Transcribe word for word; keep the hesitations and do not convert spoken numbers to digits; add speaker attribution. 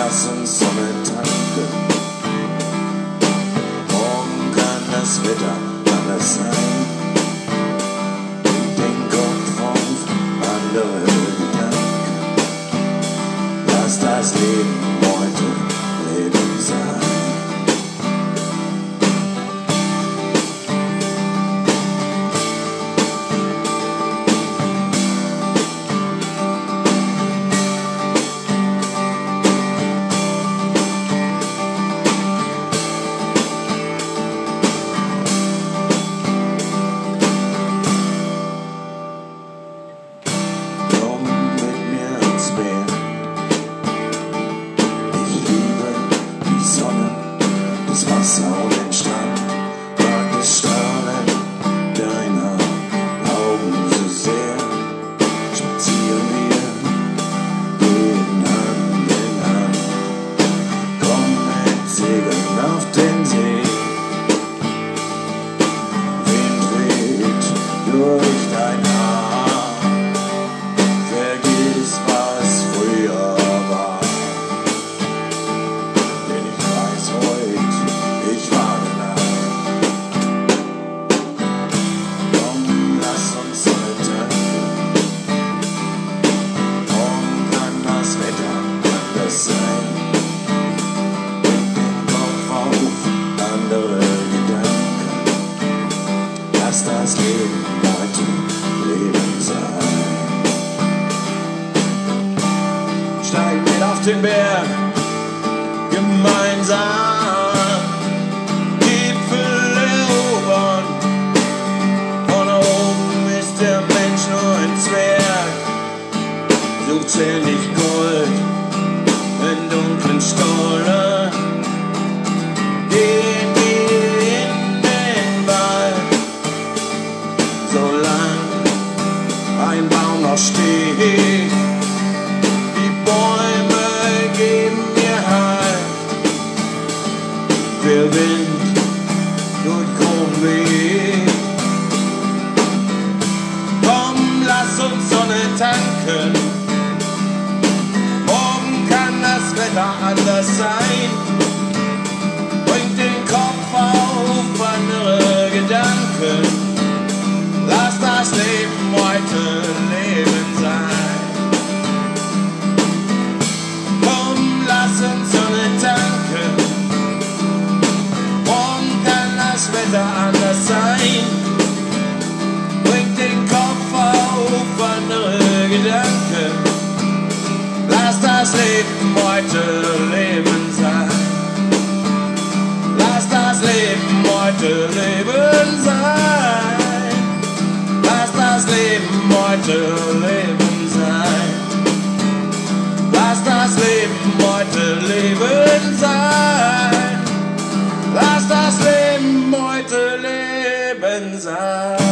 Speaker 1: lass uns Sonne tanken. Morgen kann das Wetter anders sein. Den Kopf auf andere Gedanken. Lass das Leben heute Leben sein. Das Wasser und den Strand, mag das Strahlen deiner Augen so sehr. Spazieren wir, gehen Hand in Hand, komm mit Segeln auf den See. Wind weht durch dein Haar, vergiss was früher war. Denn ich weiß heute, ich war nah. Komm, lass uns Sonne tanken. Morgen kann das Wetter anders sein. Bring den Kopf auf andere Gedanken. Lass das Leben heute Leben sein. Steig mit auf den Berg, gemeinsam. Zähl nicht Gold in dunklen Stollen. Gehen wir in den Wald, solange ein Baum noch steht. Die Bäume geben mir Halt. Der Wind durch Kron weht. Komm, lass uns Sonne tanken. Wetter anders sein, bringt den Kopf auf andere Gedanken. Lass das Leben heute Leben sein. Komm, lass uns Sonne tanken. Morgen kann das Wetter anders sein, bringt den Kopf auf andere Gedanken. Lass das Leben heute Leben sein. Lass das Leben heute Leben sein. Lass das Leben heute Leben sein. Lass das Leben heute Leben sein. Lass das Leben heute Leben sein.